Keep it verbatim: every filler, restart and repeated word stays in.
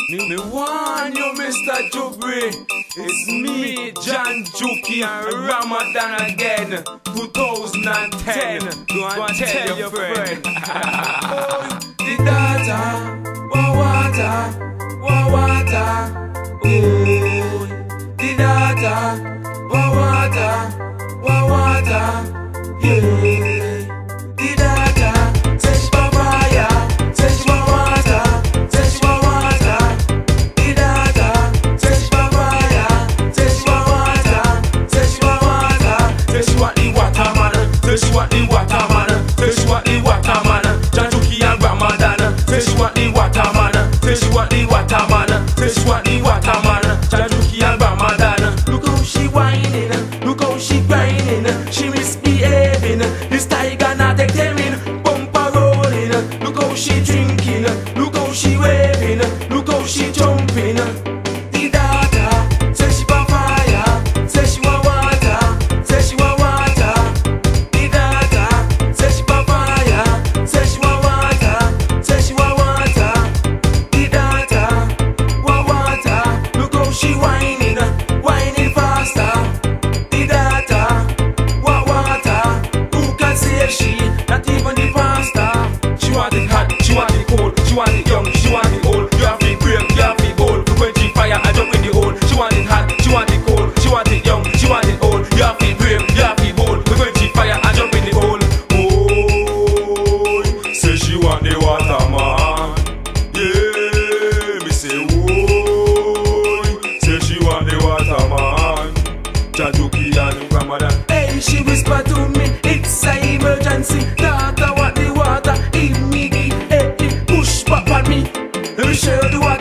Me, me want you, Mister Jubri. It's me, John Juki, and Ramadan again. two thousand ten. Go and tell, tell your friend. Oh, the data, wa water, wa water. Oh, the data, wa water, wa water. Yeah. The data, say she papaya, say she wa water, say she wa water. The data, say she papaya, say she wa water, say she wa water. Say she want the water man, say she want the water man, say she want the water man. John Juki and Ramadan, say she want the water man, say she want the water man, say she want the water man. John Juki and Ramadan, look how she whining, look how she grinding, she misbehaving. This tiger not take them in, bumper rolling. Look how she drinking, look how she waving, look how she jumping. The data, say she want fire, say she want water, say she want water. The data, say she want fire, say she want water, say she want water. The data, want water. Look how she whining, whining faster. The data, want water. Who can save she? Not even the pastor. She want it hot, she want it cold, she want it young, she want it old. You have to break, you have to bold. When she fire, I jump in the hole. She want it hot, she want it cold, she want it young, she want it old. You have to break, you have to bold. When she fire, I jump in the hole. Oh, say she want the water man. Yeah, me say oh, say she want the water man. John Juki and Ramadan. Hey, she whisper to me, it's a emergency. Daughter want the water, immediate. Hey, push back on me. Let me show you the water.